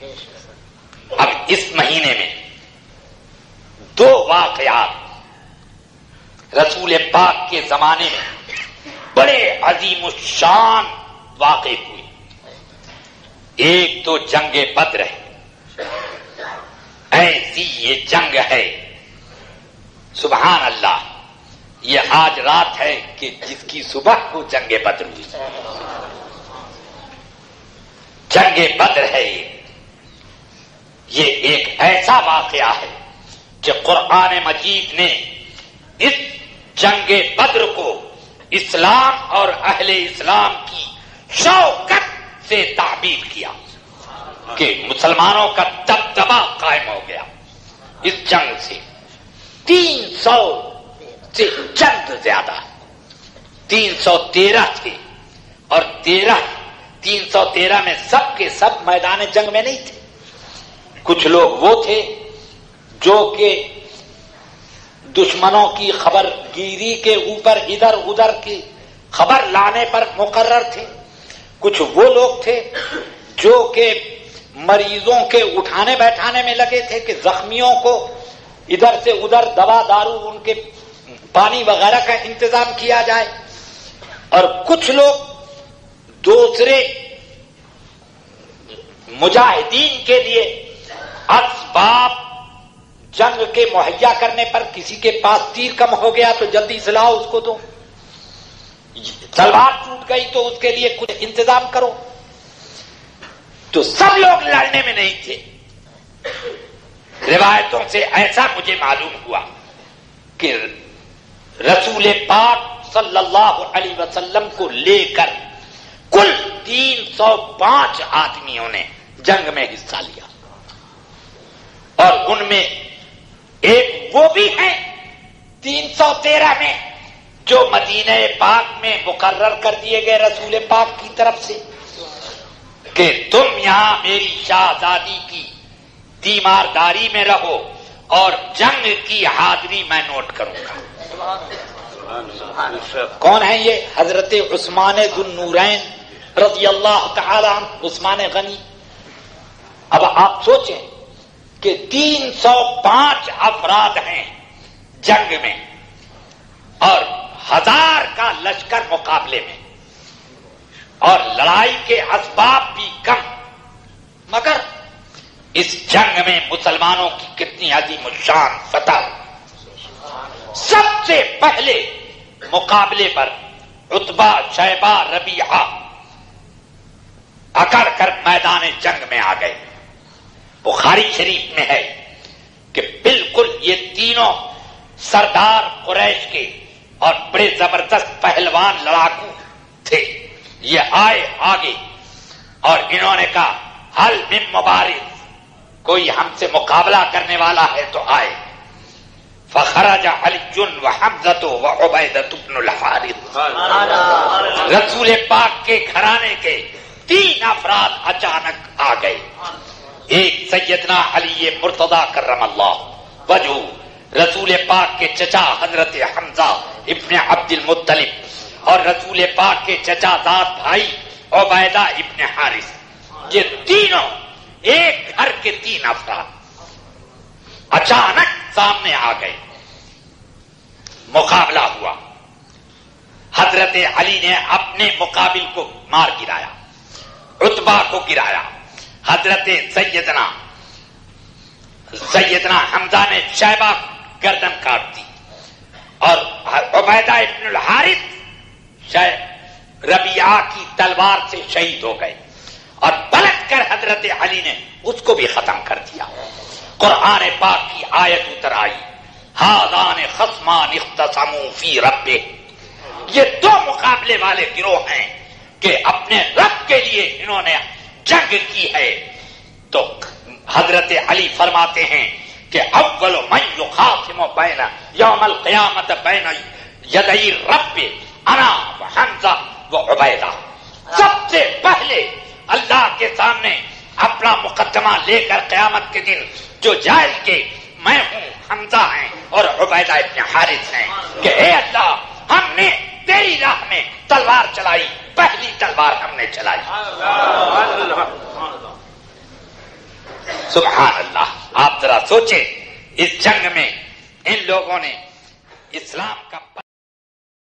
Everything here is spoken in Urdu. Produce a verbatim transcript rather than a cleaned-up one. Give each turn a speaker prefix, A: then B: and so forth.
A: اب اس مہینے میں دو واقعات رسول پاک کے زمانے میں بڑے عظیم الشان واقع ہوئے. ایک تو جنگ بدر ہے. ایسی یہ جنگ ہے سبحان اللہ، یہ آج رات ہے کہ جس کی صبح کو جنگ بدر ہوئی. جنگ بدر ہے یہ یہ ایک ایسا واقعہ ہے کہ قرآن مجید نے اس جنگ بدر کو اسلام اور اہل اسلام کی شوکت سے تعبیر کیا کہ مسلمانوں کا دبدبا قائم ہو گیا. اس جنگ سے تین سو سے چند زیادہ تین سو تیرہ تھے اور تیرہ تین سو تیرہ میں سب کے سب میدان جنگ میں نہیں تھے. کچھ لوگ وہ تھے جو کہ دشمنوں کی خبر گیری کے اوپر ادھر ادھر کی خبر لانے پر مقرر تھے. کچھ وہ لوگ تھے جو کہ مریضوں کے اٹھانے بیٹھانے میں لگے تھے کہ زخمیوں کو ادھر سے ادھر دوا دارو ان کے پانی وغیرہ کا انتظام کیا جائے. اور کچھ لوگ دوسرے مجاہدین کے لیے اسباب جنگ کے مہیا کرنے پر کسی کے پاس تیر کم ہو گیا تو جلدی سلاؤ اس کو دو، تلوار ٹوٹ گئی تو اس کے لیے کچھ انتظام کرو. تو سب لوگ لڑنے میں نہیں تھے. روایتوں سے ایسا مجھے معلوم ہوا کہ رسول پاک صلی اللہ علیہ وسلم کو لے کر کل تین سو پانچ آدمیوں نے جنگ میں حصہ لیا. اور ان میں ایک وہ بھی ہیں تین سو تیرہ میں جو مدینہ پاک میں مقرر کر دیے گئے رسول پاک کی طرف سے کہ تم یہاں میری شہزادی کی تیمارداری میں رہو اور جنگ کی حاضری میں نوٹ کروں گا. کون ہے یہ؟ حضرت عثمان ذو النورین رضی اللہ تعالی عنہ، عثمان غنی. اب آپ سوچیں کہ تین سو پانچ افراد ہیں جنگ میں اور ہزار کا لشکر مقابلے میں اور لڑائی کے اسباب بھی کم، مگر اس جنگ میں مسلمانوں کی کتنی عظیم الشان فتح. سب سے پہلے مقابلے پر عتبہ شیبہ ربیعہ اکڑ کر میدان جنگ میں آ گئے. بخاری شریف میں ہے کہ بالکل یہ تینوں سردار قریش کے اور بڑے زبردست پہلوان لڑاکو تھے. یہ آئے آگے اور انہوں نے کہا حل من مبارز، کوئی ہم سے مقابلہ کرنے والا ہے تو آئے. فخرج علی وحمزۃ وعبیدۃ بن الحارث، رسول پاک کے گھرانے کے تین افراد اچانک آ گئے. ایک سیدنا علی مرتضی کرم اللہ وجہ، رسول پاک کے چچا حضرت حمزہ ابن عبد المطلب اور رسول پاک کے چچا زاد بھائی عبیدہ ابن حارث. یہ تینوں ایک گھر کے تین افراد اچانک سامنے آ گئے. مقابلہ ہوا. حضرت علی نے اپنے مقابل کو مار گرایا، عتبہ کو گرایا. حضرت سیدنا سیدنا حمزہ نے شیبہ گردن کاٹ دی اور عبیدہ ابن الحارث ربیعہ کی تلوار سے شہید ہو گئے اور پلٹ کر حضرت علی نے اس کو بھی ختم کر دیا. قرآن پاک کی آیت اتر آئی ہذان خصمان اختصموا فی ربہ. یہ دو مقابلے والے گروہ ہیں کہ اپنے رب کے لیے انہوں نے جنگ کی ہے. تو حضرت علی فرماتے ہیں کہ اول من یخاصم بین یوم القیامت بین یدی رب انا وحمزہ وعبیدہ. سب سے پہلے اللہ کے سامنے اپنا مقدمہ لے کر قیامت کے دن جو جائے کہ میں ہوں، حمزہ ہیں اور عبیدہ ابن حارث ہیں کہ اے اللہ ہم نے تیری راہ میں تلوار چلائی، پہلی تلوار ہم نے چلائی. سبحان اللہ. آپ ذرا سوچیں اس جنگ میں ان لوگوں نے اسلام کا